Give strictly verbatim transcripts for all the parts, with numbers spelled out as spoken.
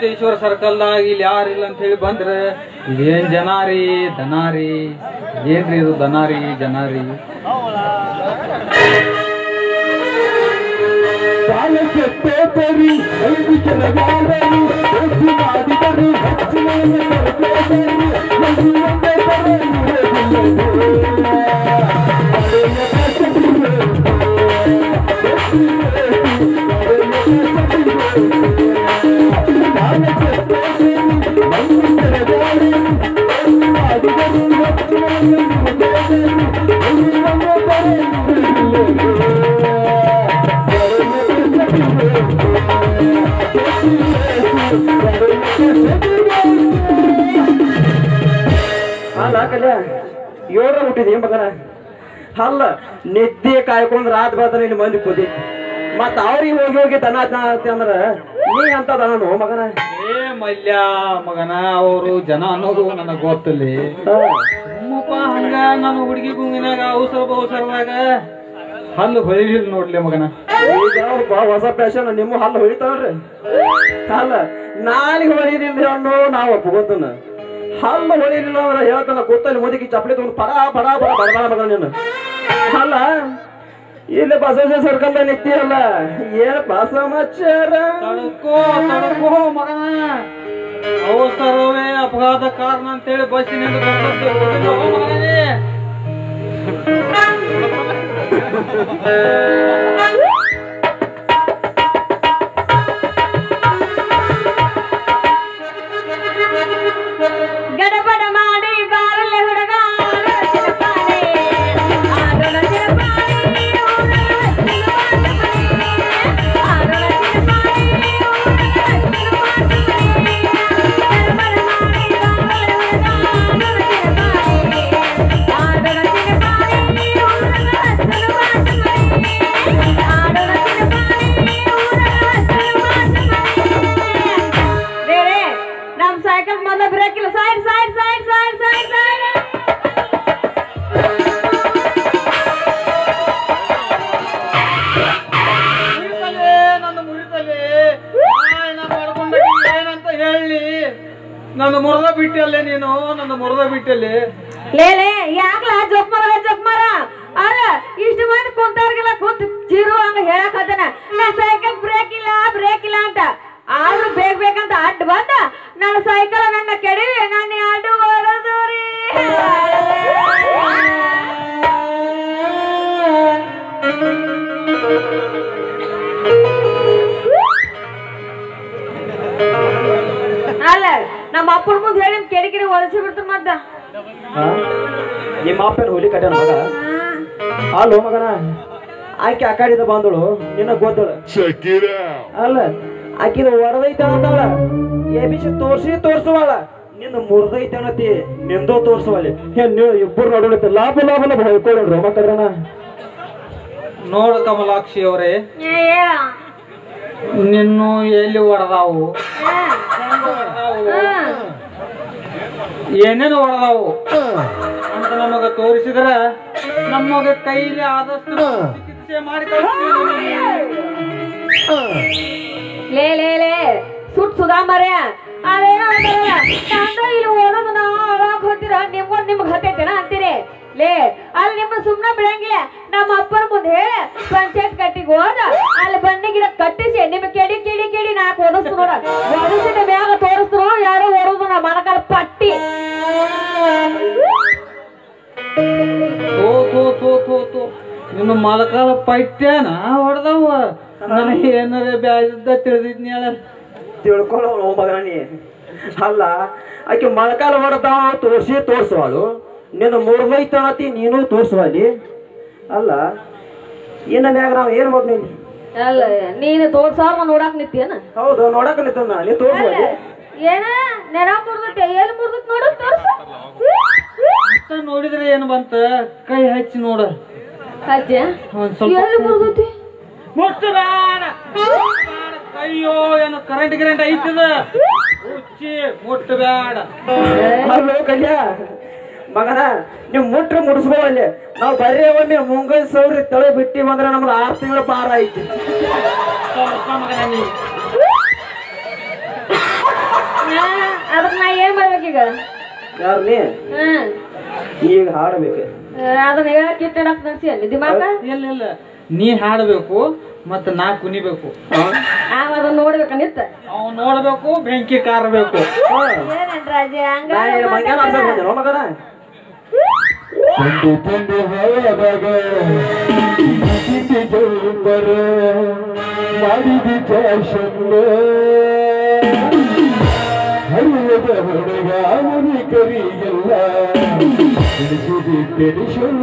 ಮಾರುತೇಶ್ವರ ಸರ್ಕಲ್ದಾಗ ಇಲ್ಲಿ ಯಾರಿಲ್ಲ ಅಂತ ಹೇಳಿ ಬಂದ್ರೆ ಇದೇನ್ ಜನಾರಿ ದನಾರಿ ಏನ್ರಿ ಇದು ದನಾರಿ ಜನಾರಿ ಅಲ್ಲ ಕಲ್ಯ ಏಳ್ರ ಹುಟ್ಟಿದೆ ಮಗನ ಅಲ್ಲ ನಿದ್ದೆ ಕಾಯ್ಕೊಂಡ್ ರಾತ್ ಬರ್ತಾನೆ ಇಲ್ಲಿ ಮಂದಿ ಕೂದಿ ಮತ್ತ ಅವ್ರಿಗೆ ಹೋಗಿ ಹೋಗಿ ದನ ಅಂದ್ರ ನೀ ಅಂತ ದನನು ಮಗನ ಏ ಮಲ್ಯ ಮಗನ ಅವರು ಜನ ಅನ್ನೋದು ನನಗ್ ಗೊತ್ತಲ್ಲಿ ಅಮ್ಮಪ್ಪ ಹಂಗ ನಾನು ಹುಡುಗಿ ಗುಂಗಿನಾಗ ಅವಸರ ಅವಸರದಾಗ ಹಲ್ಲು ಹೊಳಿಲಿಲ್ಲ ನೋಡ್ಲಿ ಮಗನ ಈಗ ಅವ್ರು ಹೊಸ ಫ್ಯಾಷನ್ ನಿಮ್ಮ ಹಲ್ಲು ಹೊಳಿತಾವ್ರಿ ಅಲ್ಲ ನಾಲಿಗೆ ಹೊಳಿಲಿಲ್ಲ ಅನ್ನೋ ನಾವು ಒಪ್ಕೋತನ ಹಲ್ಲು ಹೊಳಿಲಿಲ್ಲ ಅಂದ್ರೆ ಹೇಳ್ತಾನ ಕೂತಲ್ಲಿ ಮುದುಕಿ ಚಪ್ಪಲಿ ತಗೊಂಡು ಪಡ ಪಡ ಪಡ ಬಡಬಾರ ಮಗನ ನೀನು ಅಲ್ಲ ಇಲ್ಲಿ ಬಸವೇಶ್ವರ ಸರ್ಕಲ್ ನಿಂತಿಯಲ್ಲ ಏನಪ್ಪ ಸಮಾಚಾರ ತಡ್ಕೋ ತಡ್ಕೋ ಮಗನ ಅವಸರವೇ ಅಪಘಾತ ಕಾರಣ ಅಂತೇಳಿ ಬಸ್ಸಿನಿಂದ ಮಗನೇ ಗಡಬಡ ಮಾಡಿ ಬಾರಲೆ ಹುಡುಗ ನಮ್ ಸೈಕಲ್ ಮೊದಲ ಬ್ರೇಕ್ ಇಲ್ಲ side side side side side side ನನ್ನ ಮುರಿತಲೆ ಮಾಡ್ಕೊಂಡ ಏನಂತ ಹೇಳಿ ನನ್ನ ಮುರದ ಬಿಟ್ಟಲ್ಲೇ ನೀನು ನನ್ನ ಮುರದ ಬಿಟ್ಟಲ್ಲಿ ಲೇಲೆ ಯಾಕಲ ಜಪ್ ಮರ ಜಪ್ ಮರ ಅಲ್ಲ ಇಷ್ಟು ಮಂದಿ ಕುಂತವ್ರಿಗೆಲ್ಲ ಕುಂತ ಚಿರು ಹಂಗ ಹೇಳಕ್ ಹತ್ತನ ನನ್ನ ಸೈಕಲ್ ಬ್ರೇಕ್ ಇಲ್ಲ ಬ್ರೇಕ್ ಇಲ್ಲ ಅಂತ ಆದ್ರೂ ಬೇಕ್ ಬೇಕಂತ ಅಡ್ಡ ಬಂದ ನನ್ನ ಸೈಕಲ್ ನನ್ನ ಕೆಡವಿ ನನ್ನ ಅಡ್ಡು ಹೊರದವ್ರಿ ಅಲ್ಲ ನಮ್ಮ ಅಪ್ಪನ ಮುಂದೆ ಹೇಳಿ ಕೆಡಿಕಿರಿ ಹೊಲಸಿ ಬಿಡ್ತಾನ ಮತ್ತ ನಿಮ್ಮ ಅಪ್ಪನ ಹುಲಿ ಕಟ್ಟ ಮಗ ಅಲ್ಲೋ ಮಗನ ಆಕೆ ಆ ಕಡೆಯಿಂದ ಬಂದಳು ನಿನ್ನ ಗೊತ್ತಳು ಅಲ್ಲ ಆಕಿದ ಹೊರದೈತೆ ಅಂತವಳ ಎ ಬಿಸಿ ತೋರ್ಸಿ ತೋರ್ಸುವಳ ನಿನ್ನ ಮುರಿದೈತೆ ಅನ್ನತಿ ನಿಂದೋ ತೋರ್ಸುವಲ್ಲಿ ನೀವು ಇಬ್ಬರು ನೋಡೋಣ ಲಾಭ ಲಾಭ ಲಾಭ ಹೇಳ್ಕೊಳ್ರಿ ಮಕ್ಕಳ್ರನ ನೋಡ ಕಮಲಾಕ್ಷಿ ಅವರೇ ನಿನ್ನು ಎಲ್ಲಿ ಹೊಡೆದಾವು ಏನೇನು ಹೊಡೆದಾವು ಅಂತ ನಮಗ ತೋರಿಸಿದ್ರ ನಮಗ ಕೈಲಿ ಆದಷ್ಟು ಚಿಕಿತ್ಸೆ ಮಾಡಿ ಲೇ ಲೇ ಲೇ ಸುಟ್ ಸುಧಾಮರ್ಯ ಅದೇನೋ ಅಂತಾರಲ್ಲ ನಂದ ಇಲ್ಲಿ ಓಡೋದು ನಾವು ಅಳಾಕ್ ಹೋಗ್ತೀರ ನಿಮ್ಗೊಂದು ನಿಮ್ಗೆ ಹತ್ತೈತೆನ ಅಂತೀರಿ ಲೇ ಅಲ್ಲಿ ನಿಮ್ಮ ಸುಮ್ಮನೆ ಬಿಡಂಗಿಲ್ಲ ನಮ್ಮ ಅಪ್ಪನ ಮುಂದೆ ಹೇಳಿ ಪಂಚಾಯತ್ ಕಟ್ಟಿಗೆ ಹೋದ ಅಲ್ಲಿ ಬನ್ನಿ ಗಿಡ ಕಟ್ಟಿಸಿ ನಿಮ್ಗೆ ಕೆಡಿ ಕೆಡಿ ಕೆಡಿ ನಾಲ್ಕು ಓದಿಸ್ತು ನೋಡ ಓದಿಸಿದ ಮ್ಯಾಗ ತೋರಿಸ್ತು ಯಾರೋ ಓಡೋದು ನಾ ಮನಕಾಲ ಪಟ್ಟಿ ತೋ ತೋ ತೋ ತೋ ತೋ ನಿನ್ನ ಮಲಕಾಲ ಪೈಟ್ಯಾನ ಹೊಡೆದವ ನನಗೆ ಏನಾರ ಬ್ಯಾಜದ ತಿಳಿದಿದ್ನಿ ಹೇಳ ತಿಳ್ಕೊಳ್ಳೋ ಮಗನ ನೀ ಅಲ್ಲ ಆಕೆ ಮೊಳಕಾಲ ಹೊಡೆದಾವ ತೋರ್ಸಿ ತೋರ್ಸುವಳು ನಿನ್ನ ಮುರಿದೈತನತಿ ನೀನು ತೋರ್ಸುವಲ್ಲಿ ಅಲ್ಲ ಇನ್ನ ಮ್ಯಾಗ ನಾವು ಏನ್ ಮಾಡ್ನಿ ಅಲ್ಲ ನೀನು ತೋರ್ಸಾರ ನೋಡಾಕ್ ನಿಂತಿಯನ ಹೌದು ನೋಡಕ್ ನಿಂತನ ನೀ ತೋರ್ಸುವಲ್ಲಿ ಏನ ನೆನ ಮುರ್ದೈತೆ ಎಲ್ಲಿ ಮುರ್ದೈತೆ ನೋಡು ತೋರ್ಸು ನೋಡಿದ್ರೆ ಏನು ಬಂತ ಕೈ ಹಚ್ಚಿ ನೋಡ ಅಜ್ಜ ಎಲ್ಲಿ ಮುರ್ದೈತಿ ಮುಟ್ಟಬೇಡ ಅಯ್ಯೋ ಏನು ಕರೆಂಟ್ ಗಿರೆಂಟ್ ಐತದ ಹುಚ್ಚಿ ಮುಟ್ಟಬೇಡ ಅಲ್ಲೋ ಕಲ್ಯ ಮಗನ ನೀವು ಮುಟ್ರೆ ಮುಡಿಸ್ಕೋವಲ್ಲಿ ನಾವು ಬರೀ ಒಮ್ಮೆ ಮುಂಗೈ ಸೌರಿ ತಳೆ ಬಿಟ್ಟಿವಿ ಅಂದ್ರೆ ನಮ್ಗೆ ಆರು ತಿಂಗಳ ಪಾರ ಐತಿ ಅದಕ್ಕೆ ನಾ ಏನ್ ಮಾಡ್ಬೇಕೀಗ? ಯಾರು ನೀ ಹ್ಮ್ ಈಗ ಹಾಡಬೇಕು. ಅದನ್ನ ಹೇಳಕ್ ಇಟ್ಟಾಕ್ ನಡ್ಸಿ ಅಲ್ಲಿ ದಿಮಾಕ. ಇಲ್ಲ ಇಲ್ಲ ನೀ ಹಾಡಬೇಕು ಮತ್ತ ನಾ ಕುಣಿಬೇಕು. ಆಗ ಅದನ್ನ ನೋಡ್ಬೇಕ ನಿತ್ತ ಅವ್ ನೋಡ್ಬೇಕು ಬೆಂಕಿ ಕಾರ್ಬೇಕು. ಏನೇನ್ ರಾಜ ಹಂಗ ಮಂಗ್ಯಾನ ಆಡ್ಬೇಕು ಬಂದೆ ನೋ ಮಗನ. ತಂದು ತಂದು ಹಳದಾಗ ಜಂಬರ ಮಾಡಿದ ಫ್ಯಾಷನ್ ಹರಿಯದ ಹುಡುಗ ಮನಿ ಕರಿಗೆಲ್ಲ ತಿಳಿಸಿದಿ ಟೆನ್ಷನ್.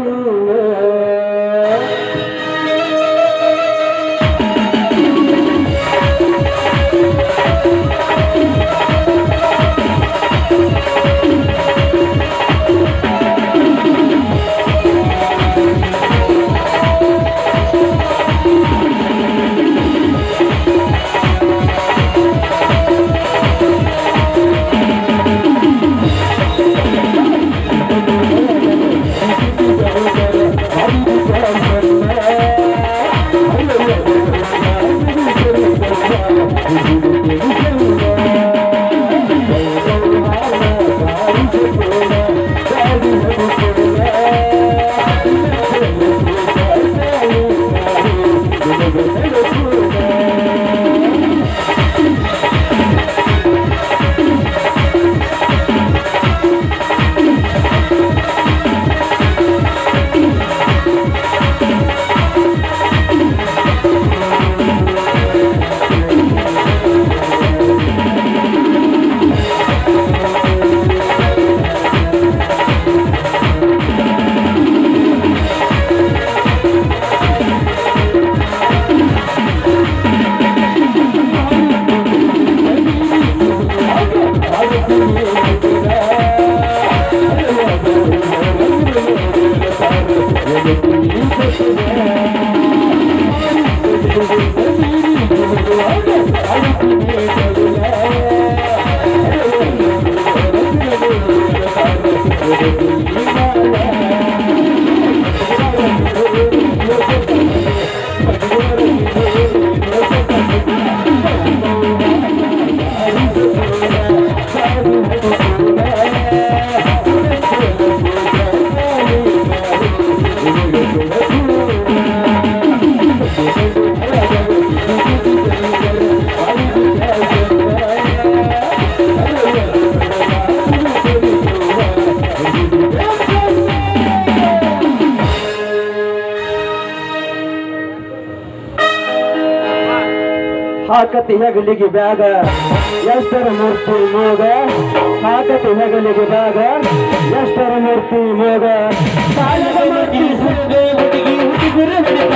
ಹಾಕತಿ ಹೆಗಲಿಗೆ ಬ್ಯಾಗ ಎಷ್ಟರ ಮೂರ್ತಿ ಮೋಗ ಹಾಕತಿ ಹೆಗಲಿಗೆ ಬ್ಯಾಗ ಎಷ್ಟರ ಮೂರ್ತಿ ಮೋಗ ಸಾಲದ ಮೂರ್ತಿ ಸುರದೆ ಹುಡುಗಿ ಹುಡುಗರು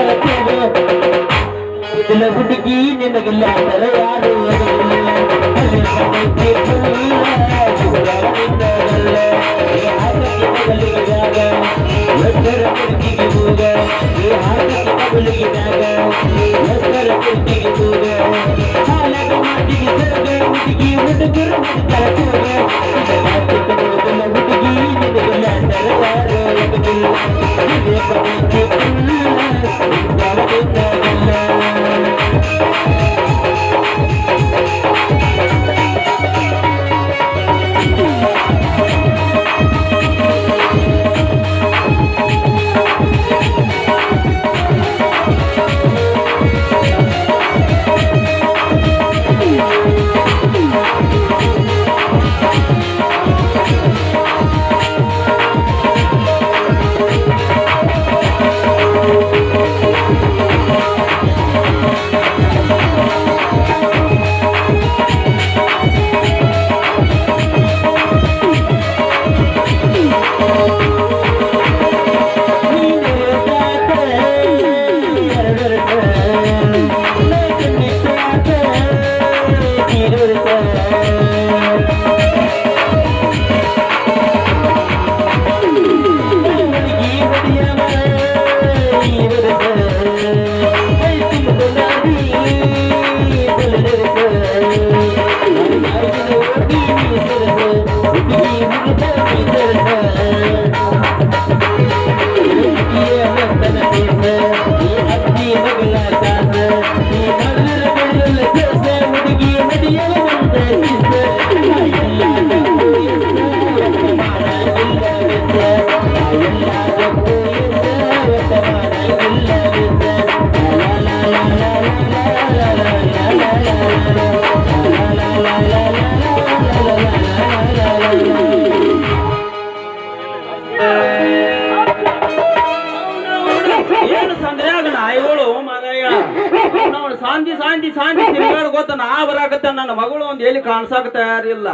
ಹಿಡಿತಲ್ಲ ಹುಡುಗಿ ನಿನಗಿಲ್ಲ ಅಂದರೆ ಯಾರು ನೋಡಿ ಶಾಂತಿ ಶಾಂತಿ ಶಾಂತಿ ತಿರುಗಾಡ್ ಗೊತ್ತ ನಾ ಬರಾಕತ್ತ ನನ್ನ ಮಗಳು ಒಂದ್ ಎಲ್ಲಿ ಕಾಣ್ಸಾಕ ತಯಾರಿಲ್ಲ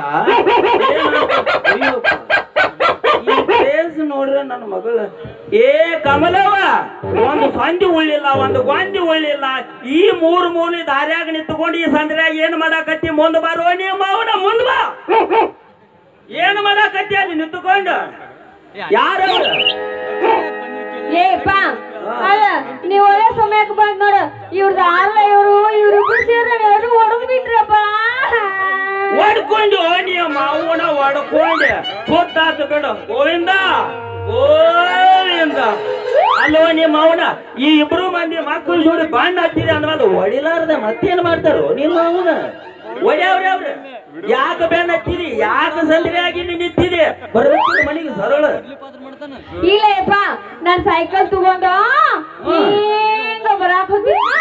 ನೋಡ್ರೆ ನನ್ನ ಮಗಳು ಏ ಕಮಲವ ಒಂದು ಸಂಧಿ ಉಳ್ಳಿಲ್ಲ ಒಂದು ಗೊಂದಿ ಉಳ್ಳಿಲ್ಲ ಈ ಮೂರು ಮೂಲಿ ದಾರ್ಯಾಗ ನಿಂತ್ಕೊಂಡು ಈ ಸಂದ್ರ್ಯಾಗ ಏನ್ ಮಾಡಾಕತ್ತಿ ಮುಂದ್ ಬಾರೋ ನಿಮ್ಮ ಅವನ ಮುಂದ್ ಬಾ ಏನ್ ಮಾಡಾಕತ್ತಿ ಅಲ್ಲಿ ನಿಂತ್ಕೊಂಡು ಯಾರು ಏಪ್ಪ ಅಲ್ಲ ನೀವ್ ಒಳ್ಳೆ ಸಮಯಕ್ಕೆ ಬಂದ್ ನೋಡ ಇವ್ರದ್ದು ಆರ್ಲ ಇವ್ರು ಇವ್ರಿಬ್ರು ಸೇರಿ ಯಾರು ಹೊಡೆದ್ ಬಿಟ್ರಪ್ಪ ಹೊಡ್ಕೊಂಡು ನಿಮ್ಮ ಮಾವನ ಹೊಡ್ಕೊಂಡೆ ಗೊತ್ತಾತು ಕಣ ಗೋವಿಂದ ಗೋವಿಂದ ಅಲ್ಲೋ ನಿಮ್ಮ ಮಾವನ ಈ ಇಬ್ರು ಮಂದಿ ಮಕ್ಕಳು ಜೋಡಿ ಬಾಂಡ್ ಹತ್ತಿದೆ ಅಂದ್ಮೇಲೆ ಹೊಡಿಲಾರ್ದ ಮತ್ತೇನ್ ಮಾಡ್ತಾರೋ ನಿಮ್ಮ ಮಾವನ ಒಡ್ಯಾವ್ರಿ ಅವ್ರ ಯಾಕೆ ಬೆನ್ನ ಹತ್ತಿರಿ ಯಾಕೆ ಸಂದ್ರಿಯಾಗಿ ನಿಂತಿದೆ ಬರ್ಬೇಕು ಮನೆಗೆ ಸರಳ ಇಲ್ಲ ಯಪ್ಪ ನಾನ್ ಸೈಕಲ್ ತಗೊಂಡ ಹಿಂಗ ಬರಾಕ್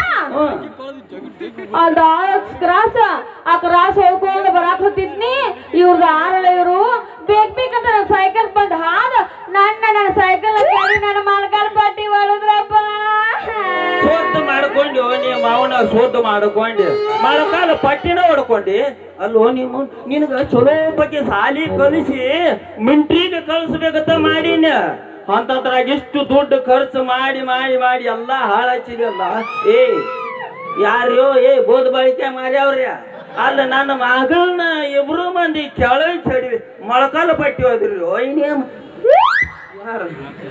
ಅದ ಕ್ರಾಸ್ ಆ ಕ್ರಾಸ್ ಹೋಗ್ಕೊಂಡು ಬರಾಕ್ ಹೊತ್ತಿದ್ನಿ ಇವ್ರದ್ದು ಆರಳ ಇವ್ರು ಬೇಕ್ ಬೇಕಂತ ನನ್ನ ಸೈಕಲ್ ಬಂದ್ ಹಾದ ನನ್ನ ನನ್ನ ಸೈಕಲ್ ಕೇಳಿ ನನ್ನ ಮಲ್ಕಾಲ್ ಪಟ್ಟಿ ಹೊಡೆದ್ರಪ್ಪ ಸೋತ್ತು ಮಾಡ್ಕೊಂಡು ನಿಮ್ಮ ಮಾವನ ಸೋತು ಮಾಡ್ಕೊಂಡು ಮಳಕಾಲ ಪಟ್ಟಿನ ಹೊಡ್ಕೊಂಡಿ ಅಲ್ಲೋ ನೀವು ನಿನಗ ಚಲೋ ಬಗ್ಗೆ ಸಾಲಿ ಕಲಿಸಿ ಮಿಂಟ್ರಿಗೆ ಕಳಿಸ್ಬೇಕಂತ ಮಾಡೀನ ಅಂತದ್ರಾಗ ಇಷ್ಟು ದುಡ್ಡು ಖರ್ಚು ಮಾಡಿ ಮಾಡಿ ಮಾಡಿ ಎಲ್ಲಾ ಹಾಳಾಚಿದಲ್ಲ ಏ ಯಾರ್ಯೋ ಏ ಬೋದ್ ಬಾಳಿಕೆ ಮಾಡ್ಯಾವ್ರಿ ಅಲ್ಲ ನನ್ನ ಮಗಳನ್ನ ಇಬ್ರು ಮಂದಿ ಕೆಳಗೆ ಚಡಿ ಮೊಳಕಾಲ ಪಟ್ಟಿ ಹೋದ್ರಿ ಇನ್ನೇಮ್ ಯಾರ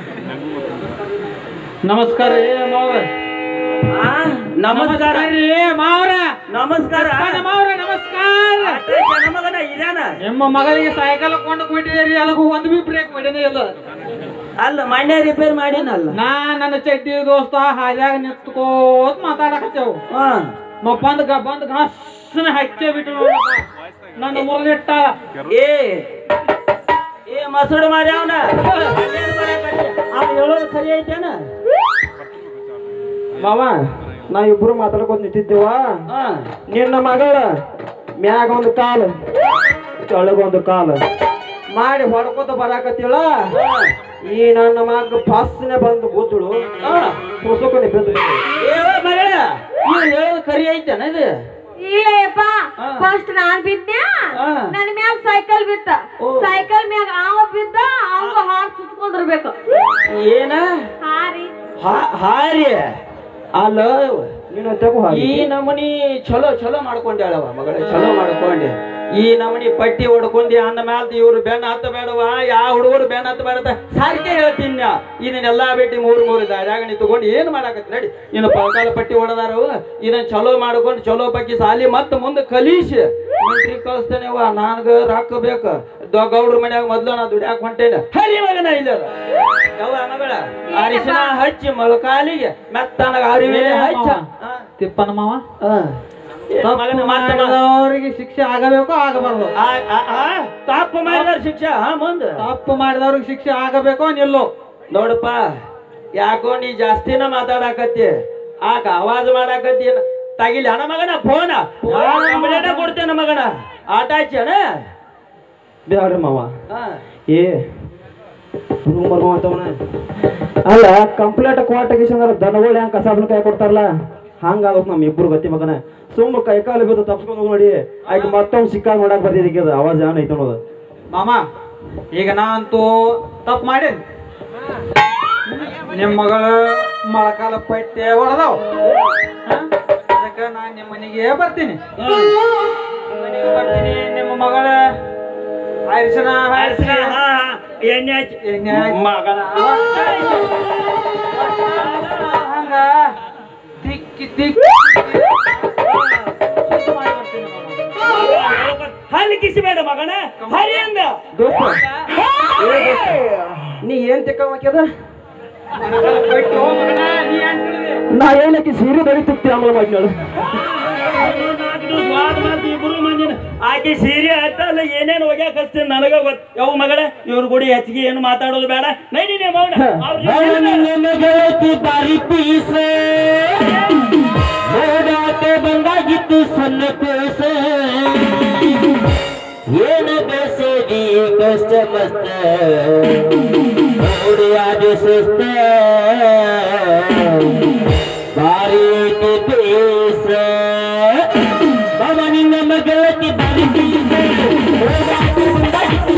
ನಮಸ್ಕಾರ ರೀ ಮಾವ್ರ ನಮಸ್ಕಾರ ರೀ ಮಾವ್ರ ನಮಸ್ಕಾರ ಮಾವ್ರ ನಮಸ್ಕಾರ ನಮಗನ ಇದಾನ ನಿಮ್ಮ ಮಗಳಿಗೆ ಸೈಕಲ್ ಕೊಂಡು ಕೊಟ್ಟಿದ್ದೀರಿ ಅದಕ್ಕೂ ಒಂದು ಬಿ ಬ್ರೇಕ್ ಮಾಡಿನೇ ಇಲ್ಲ ಅಲ್ಲ ಮಣ್ಣೆ ರಿಪೇರ್ ಮಾಡಿನಲ್ಲ ನಾ ನನ್ನ ಚಡ್ಡಿ ದೋಸ್ತ ಹಾದ್ಯಾಗ ನಿಂತ್ಕೋತ ಮಾತಾಡಕತ್ತೇವು ನಾವ್ ಬಂದ್ ಗ ಬಂದ್ ಘಾಸನ ಹಚ್ಚೇ ಬಿಟ್ಟು ನನ್ನ ಮುರಳಿಟ್ಟ ಏ ಏ ಮಸೂಡು ಮಾರಿ ಅವನ ಅವ ಹೇಳೋದು ಸರಿ ಐತೇನ ಮಾವ ನಾ ಇಬ್ರು ಮಾತಾಡ್ಕೊಂಡ್ ನಿಂತಿದ್ದೇವ ನಿನ್ನ ಮಗಳ ಮ್ಯಾಗ ಒಂದು ಕಾಲು ಕೆಳಗೊಂದು ಕಾಲು ಮಾಡಿ ಹೊಡ್ಕೋತ ಬರಾಕತ್ತಿಳ ಈ ನನ್ನ ಮಗ ಫಾಸ್ನೆ ಬಂದು ಕೂತಳು ಹೊಸకొని ಬಿದ್ದು ಏ ಮಗಳ ನೀವ್ ಹೇಳೋದು ಕರಿ ಐತೇನ ಇದು ಇಲ್ಲ ಯಪ್ಪ ಫಸ್ಟ್ ನಾನ್ ಬಿದ್ದೆ ನನ್ನ ಮ್ಯಾಗ ಸೈಕಲ್ ಬಿತ್ತ ಸೈಕಲ್ ಮ್ಯಾಗ ಅವ ಬಿದ್ದ ಅವಂಗ ಹಾರ್ ಸುತ್ಕೊಂಡಿರ್ಬೇಕು ಏನ ಹಾರಿ ಹಾರಿ ಅಲ್ಲ ನೀನು ತಗೋ ಈ ನಮನಿ ಚಲೋ ಚಲೋ ಮಾಡ್ಕೊಂಡ್ಯಾಳವ ಮಗಳ ಚಲೋ ಮಾಡ್ಕೊಂಡೆ ಈ ನಮನಿ ಪಟ್ಟಿ ಹೊಡ್ಕೊಂಡಿ ಅಂದ ಮ್ಯಾಲ ಇವ್ರು ಬೆನ್ನ ಹತ್ತ ಬೇಡವ ಯಾವ ಹುಡುಗರು ಬೆನ್ನ ಹತ್ತ ಬೇಡ ಸಾರಿಗೆ ಹೇಳ್ತೀನಿ ಇದನ್ನೆಲ್ಲಾ ಬಿಟ್ಟು ಮೂರು ಮೂರು ದಾರ್ಯಾಗ ನಿಂತ್ಕೊಂಡು ಏನ್ ಮಾಡಾಕತ್ತಿ ನಡಿ ಇನ್ನು ಪಳಕಾಲ ಪಟ್ಟಿ ಹೊಡೆದಾರು ಇದನ್ನ ಚಲೋ ಮಾಡ್ಕೊಂಡು ಚಲೋ ಬಗ್ಗೆ ಸಾಲಿ ಮತ್ತ ಮುಂದೆ ಕಲೀಸಿ ಮಿಲ್ಟ್ರಿ ಕಳಿಸ್ತೇನೆವ ನನಗ ರೊಕ್ಕ ಬೇಕು ಗೌಡ್ರ ಮನ್ಯಾಗ ಮೊದ್ಲು ನಾ ದುಡ್ಯಾಕ ಹೊಂಟೇನೆ ಹರಿ ಮಗನ ಇಲ್ಲ ಯಾವ ಮಗಳ ಅರಿಶಿನ ಹಚ್ಚಿ ಮೊಳಕಾಲಿಗೆ ಮೆತ್ತ ನನಗ ಅರಿವೆ ಹಚ್ಚ ತಿಪ್ಪನ ಮಾವ ಮಾಡಿದವರಿಗೆ ಶಿಕ್ಷೆ ಆಗಬೇಕು ಆಗಬಾರ್ದು ತಪ್ಪು ಮಾಡಿದವ್ರ ಶಿಕ್ಷೆ ಹಾ ಮುಂದ ತಪ್ಪು ಮಾಡಿದವ್ರಿಗೆ ಶಿಕ್ಷೆ ಆಗಬೇಕು ನಿಲ್ಲು ನೋಡಪ್ಪ ಯಾಕೋ ನೀ ಜಾಸ್ತಿನ ಮಾತಾಡಕತ್ತಿ ಆಕ ಆವಾಜ್ ಮಾಡಾಕತ್ತಿ ತಗಿಲಿ ಅಣ್ಣ ಮಗನ ಫೋನ ಕಂಪ್ಲೇಂಟ್ ಕೊಡ್ತೇನ ಮಗನ ಆಟ ಹಚ್ಚಣ ಬ್ಯಾಡ್ರಿ ಮಾವ ಏ ರೂಮರ್ ಮಾತವನ ಅಲ್ಲ ಕಂಪ್ಲೇಂಟ್ ಕೊಟ್ಟಗಿಸಂದ್ರ ದನಗಳು ಹೆಂಗ್ ಕಸಾಬನ ಕೈ ಕೊಡ್ತಾರಲ್ಲ ಹಂಗಾಗೋಕ್ ನಮ್ ಇಬ್ರು ಗತಿ ಮಗನ ಸುಮ್ಮ ಕೈ ಕಾಲು ಬಿದ್ದು ತಪ್ಸ್ಕೊಂಡು ನೋಡಿ ಆಯ್ತು ಮತ್ತೊಂದು ಸಿಕ್ಕಾಗ ನೋಡಕ್ ಬರ್ತಿದ್ದಕ್ಕೆ ಅದು ಆವಾಜ್ ಏನ್ ಐತೆ ಅನ್ನೋದು ಮಾಮ ಈಗ ನಾ ಅಂತೂ ತಪ್ಪು ಮಾಡೇನಿ ನಿಮ್ಮ ಮಗಳ ಮೊಳಕಾಲ ಪಟ್ಟೆ ಹೊಡೆದವ್ ಅದಕ್ಕೆ ನಾನು ನಿಮ್ಮ ಮನೆಗೆ ಬರ್ತೀನಿ ಮನೆಗೆ ಬರ್ತೀನಿ ನಿಮ್ಮ ಮಗಳ ಅರಿಶಿನ ಅರಿಶಿನ ಎಣ್ಣೆ ಹಚ್ಚಿ ಎಣ್ಣೆ ಮಗನ ಹಂಗ ದಿಕ್ಕಿ ದಿಕ್ಕಿ ಹಲ್ಲಿ ಕಿಸಿಬೇಡ ಮಗನ ಹರಿ ಅಂದ ದೋಸ್ತ ನೀ ಏನ್ ತಿಕ್ಕದ ನಾ ಏನಕ್ಕೆ ಸೀರೆ ಬರೀತಿರ್ತಿ ಆಮೇಲೆ ಮಾಡ್ಯಾಳು ಇಬ್ರು ಮಂದಿನ ಆಕೆ ಸೀರೆ ಹತ್ತಲ್ಲ ಏನೇನು ಒಗ್ಯಾಕ ಹಚ್ತೀನಿ ನನಗ ಗೊತ್ತ ಯಾವ ಮಗಳ ಇವ್ರ ಗುಡಿ ಹೆಚ್ಚಿಗೆ ಏನು ಮಾತಾಡೋದು ಬೇಡ ನೈನೇ ಮೌನ ಬಂದಾಗಿತ್ತು ಸಣ್ಣ ಕೋಸ ಏನು ಬೆಸೆದಿ ಕಷ್ಟ ಮಸ್ತ ನೋಡಿ ಅದು ಸುಸ್ತ ಬಾರಿ ಬಾಳಿಕೆ ಬೇಸ ಬಾಬಾ ನಿನ್ನ ಮಗಳಕ್ಕೆ ಬಾರಿ ಬೀಸ ಹೋಗಾಟ ಮುಂದಾಗಿತ್ತು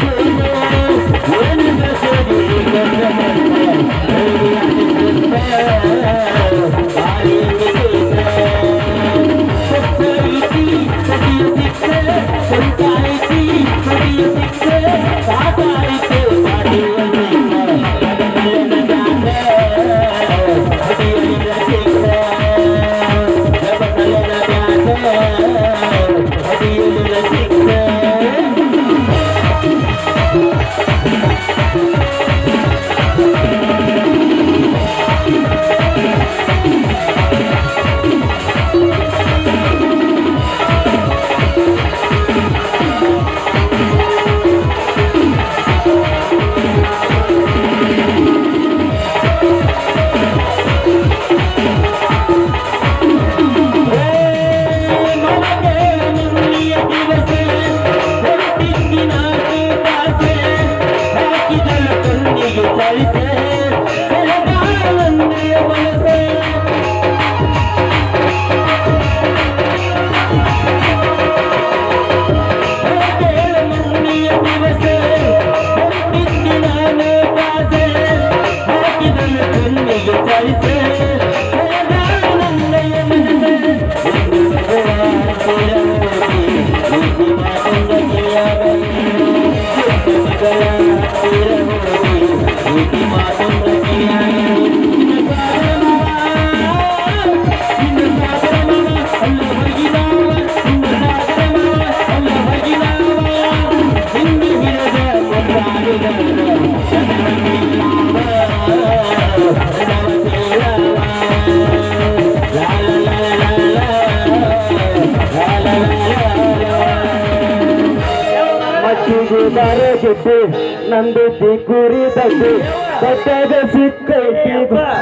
ನಂದು ಕುರಿ ದಡ್ಡು ದಡ್ಡದ ಸಿಕ್ಕೈತಿ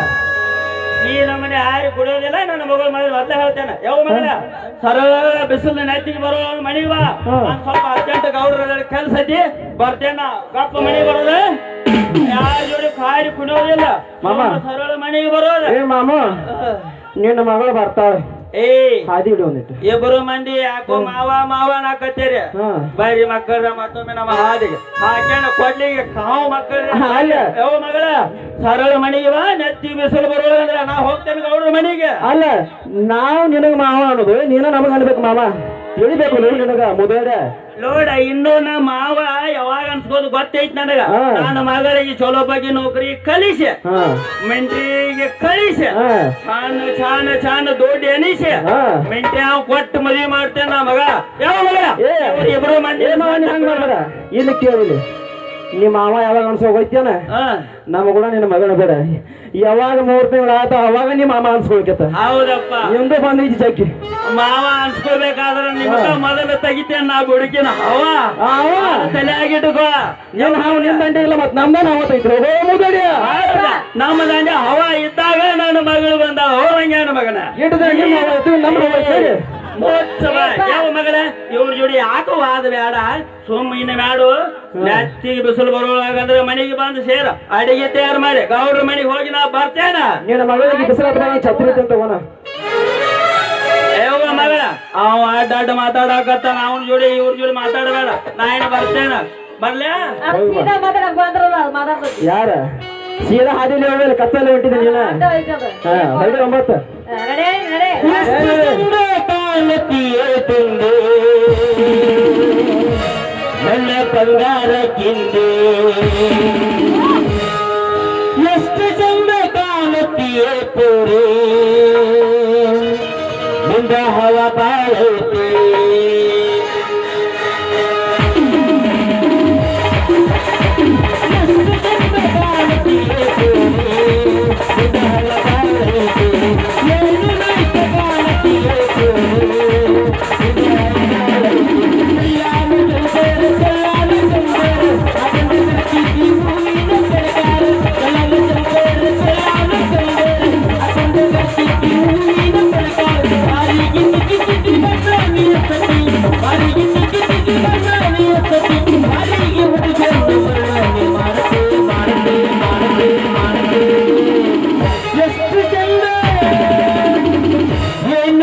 ಈ ನಮ್ಮನೆ ಯಾರು ಕುಡಿಯೋದಿಲ್ಲ ನನ್ನ ಮಗಳು ಮನೆ ಮೊದಲೇ ಹೇಳ್ತೇನೆ ಯಾವ ಮಗಳ ಸರಳ ಬಿಸಿಲು ನೆತ್ತಿಗೆ ಬರೋ ಮನೆಗೆ ಬಾ ನಾನ್ ಸ್ವಲ್ಪ ಅರ್ಜೆಂಟ್ ಗೌಡ್ರ ಕೆಲಸ ಐತಿ ಬರ್ತೇನ ಗಪ್ಪ ಮನೆಗೆ ಬರೋದು ಯಾರ ಜೋಡಿ ಕಾಯಿ ಕುಡಿಯೋದಿಲ್ಲ ಮಾಮ ಸರಳ ಮನೆಗೆ ಬರೋದು ಏ ಮಾಮ ನಿನ್ನ ಮಗಳು ಬರ್ತಾಳೆ ಏ ಹಾದಿ ಹಿಡಿ ಒಂದಿಟ್ಟು ಇಬ್ಬರು ಮಂದಿ ಯಾಕೋ ಮಾವ ಮಾವ ನಾಕತ್ತೀರಿ ಬರೀ ಮಕ್ಕಳ ಮತ್ತೊಮ್ಮೆ ನಮ್ಮ ಹಾದಿಗೆ ಹಾಕ್ಯಾನ ಕೊಡ್ಲಿಗೆ ಕಾವು ಮಕ್ಕಳ ಯಾವ ಮಗಳ ಸರಳ ಮನೆಗೆ ಬಾ ನೆತ್ತಿ ಬಿಸಿಲು ಬರೋದಂದ್ರೆ ನಾ ಹೋಗ್ತೇನೆ ಗೌಡ್ರ ಮನೆಗೆ ಅಲ್ಲ ನಾವು ನಿನಗ ಮಾವ ಅನ್ನೋದು ನೀನ ನಮಗ ಅನ್ಬೇಕು ಮಾವ ತಿಳಿಬೇಕು ನೀವು ನಿನಗ ಮುದೇಡ ನೋಡ ಇನ್ನು ನಮ್ಮ ಮಾವ ಯಾವಾಗ ಅನ್ಸ್ಬೋದು ಗೊತ್ತೈತಿ ನನಗ ನನ್ನ ಮಗಳಿಗೆ ಚಲೋ ಬಗ್ಗೆ ನೌಕರಿ ಕಲಿಸಿ ಮೆಂಟ್ರಿಗೆ ಕಳಿಸಿ ಚಾನ ಚಾನ ಚಾನ ದೊಡ್ಡ ಎನಿಸಿ ಮೆಂಟ್ರಿ ಅವ್ ಕೊಟ್ಟು ಮದುವೆ ಮಾಡ್ತೇನೆ ನಾ ಮಗ ಯಾವ ಮಗ ಇಬ್ರು ಮಂದಿ ಹಂಗ ಮಾಡ್ಬೇಡ ಇಲ್ಲಿ ಕೇಳಿಲಿ ನಿಮ್ಮ ಮಾವ ಯಾವಾಗ ಅನ್ಸೋ ಹೋಗ್ತೇನ ನಮ್ಮ ಕೂಡ ನಿನ್ನ ಮಗನ ಬೇಡ ಯಾವಾಗ ಮೂರ್ ತಿಂಗಳ ಆತ ಅವಾಗ ನಿಮ್ಮ ಮಾಮ ಅನ್ಸ್ಕೊಳ್ಕತ್ತ ಹೌದಪ್ಪ ಎಂದು ಬಂದೈತಿ ಚಕ್ಕಿ ಮಾವ ಅನ್ಸ್ಕೋಬೇಕಾದ್ರೆ ನಿಮ್ಗ ಮೊದಲು ತೆಗಿತೇನೆ ನಾ ಬುಡಕಿನ ಅವ ಅವ ತಲೆ ಆಗಿಟ್ಟುಕೋ ಏನ್ ಹಾವು ನಿಮ್ ದಂಡೆ ಇಲ್ಲ ಮತ್ ನಮ್ದ ನಾವತ್ತೈತ್ರಿ ಮುದಡಿಯ ನಮ್ಮ ದಂಡೆ ಹವ ಇದ್ದಾಗ ನನ್ನ ಮಗಳು ಬಂದ ಹೋರಂಗ್ಯಾನ ಮಗನ ಇಟ್ಟು ದಂಡೆ ನಮ್ಮ ಸೇರಿ ಮೋತ್ಸವ ಯಾವ ಮಗಳ ಇವ್ರ ಜೋಡಿ ಯಾಕೋ ವಾದ ಬೇಡ ಸುಮ್ಮ ಇನ್ನ ಬ್ಯಾಡು ನೆತ್ತಿಗೆ ಬಿಸಿಲು ಬರುವಾಗಂದ್ರೆ ಮನೆಗೆ ಬಂದು ಸೇರ ಅಡಿಗೆ ತಯಾರು ಮಾಡಿ ಗೌಡ್ರ ಮನೆಗೆ ಹೋಗಿ ನಾ ಬರ್ತೇನ ನಿನ್ನ ಮಗಳಿಗೆ ಬಿಸಿಲ ಛತ್ರಿ ಅಂತ ಹೋಗೋಣ ಯಾವ ಮಗಳ ಅವ ಅಡ್ಡ ಅಡ್ಡ ಮಾತಾಡಕತ್ತಾನ ಅವನ ಜೋಡಿ ಇವ್ರ ಜೋಡಿ ಮಾತಾಡಬೇಡ ನಾ ಏನು ಬರ್ತೇನ ಬರ್ಲ್ಯಾ ಯಾರ ಸೀದಾ ಹಾದಿಲಿ ಹೋಗಲ್ಲ ಕತ್ತಲ್ಲಿ ಹೊಂಟಿದೆ ನೀನ ಹೊರಗೆ ಒಂಬತ್ತು ನನ್ನ ಬಂಗಾರ ಕಿಂದೆ ಎಷ್ಟು ಚಂದ ಕಾಣುತ್ತೀಯೇ ಪೂರೇ ಮುಂದ ಹವ ಬಾಳುತ್ತೆ Thank you.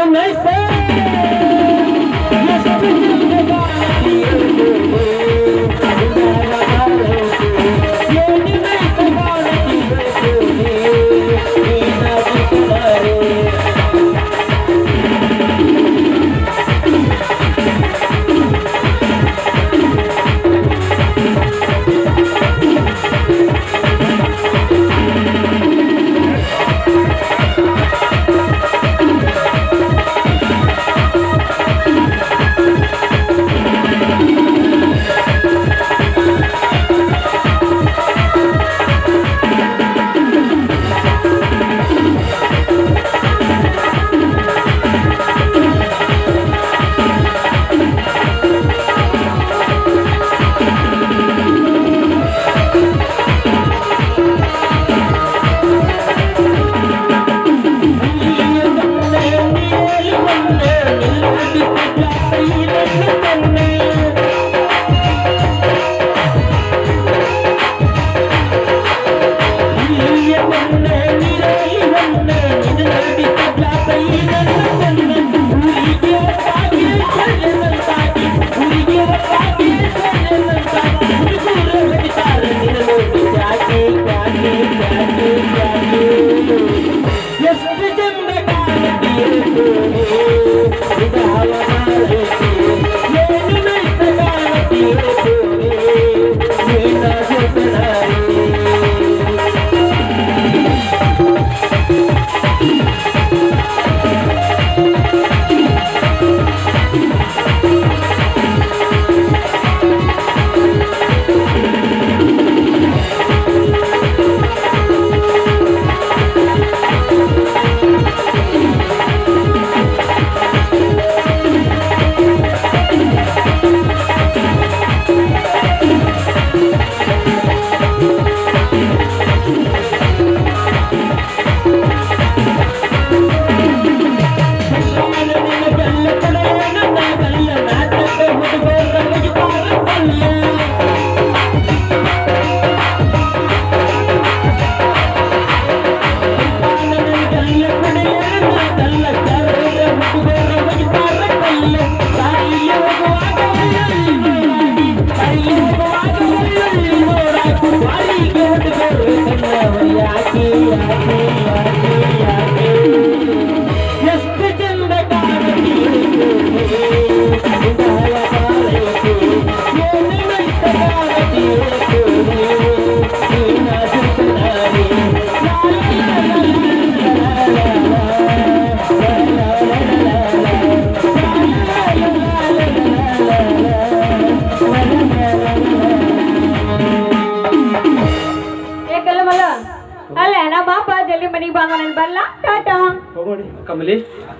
ಕಮಲಿ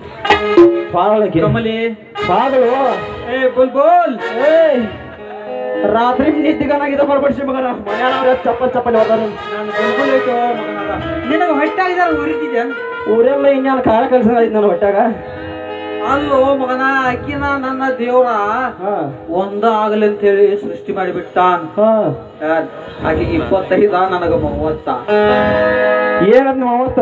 ಪಾದಳಕ್ಕೆ ಕಮಲಿ ಪಾದಳು ಏ ಬುಲ್ ಬುಲ್ ಏಯ್ ರಾತ್ರಿ ನಿದ್ದಿಗನಾಗಿದ್ದ ಬರ್ಬಡ್ಸಿ ಮಗನ ಮನೆಯವ್ರ ಚಪ್ಪಲ್ ಚಪ್ಪಲ್ ಹೋದಾರ ನಾನು ಬುಲ್ಬುಲ್ ಐತೋ ಮಗನಾದ ನಿನಗೆ ಹೊಟ್ಟಾಗಿದಾರ ಉರಿತಿದ್ಯಾ ಊರೆಲ್ಲ ಇನ್ಯಾಲ ಕಾಳ ಕೆಲಸ ಆಯ್ತು ನನ್ನ ಹೊಟ್ಟಾಗ ಅಲ್ಲೋ ಮಗನ ಅಕ್ಕಿನ ನನ್ನ ದೇವ್ರ ಒಂದ ಆಗಲಿ ಅಂತ ಹೇಳಿ ಸೃಷ್ಟಿ ಮಾಡಿಬಿಟ್ಟ ಆಕೆಗೆ ಇಪ್ಪತ್ತೈದ ನನಗ ಮೂವತ್ತ ಏನಂತ ಮೂವತ್ತ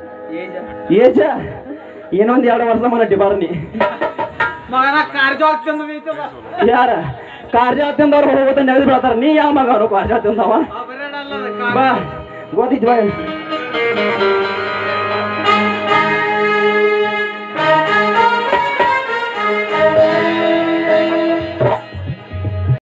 ಏಜ ಏನೊಂದ್ ಎರಡು ವರ್ಷ ಮನ ಡಿಬಾರ್ನಿ ಮಗನ ಕಾರ್ಜೋಳ ತಿಂದ ಯಾರ ಕಾರ್ಜಾಳ ತಿಂದವ್ರು ಹೋಗೋದ ನೆಗೆದು ಬಿಡ್ತಾರ ನೀ ಯಾವ ಮಗ ಅವ್ರು ಕಾರ್ಜಾಳ ತಿಂದವ ಬಾ ಗೊತ್ತಿತ್ತು ಬಾ